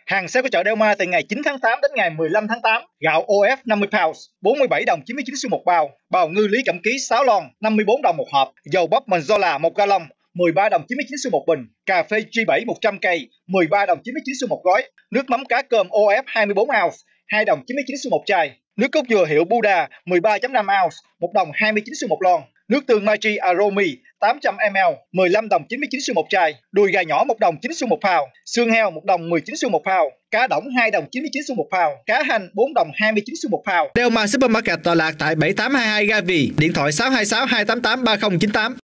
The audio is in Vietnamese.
Hàng sale của chợ Delma từ ngày 9 tháng 8 đến ngày 15 tháng 8. Gạo OF 50 pounds, 47 đồng 99 xu một bao. Bào ngư Lý Cẩm Ký 6 lon, 54 đồng một hộp. Dầu bắp Manzola 1 gallon, 13 đồng 99 xu một bình. Cà phê G7 100 cây, 13 đồng 99 xu một gói. Nước mắm cá cơm OF 24 ounce, 2 đồng 99 xu một chai. Nước cốt dừa hiệu Buddha 13.5 ounce, 1 đồng 29 xu một lon. Nước tương Maggi Aromi 800 ml, 15 đồng 99 xu một chai. Đùi gà nhỏ 1 đồng 9 xu một pound. Xương heo 1 đồng 19 xu một pound. Cá đỏng 2 đồng 99 xu một pound. Cá hành 4 đồng 29 xu một pound. Delma Supermarket tọa lạc tại 7822 Ga Vì, điện thoại 626 288 3098.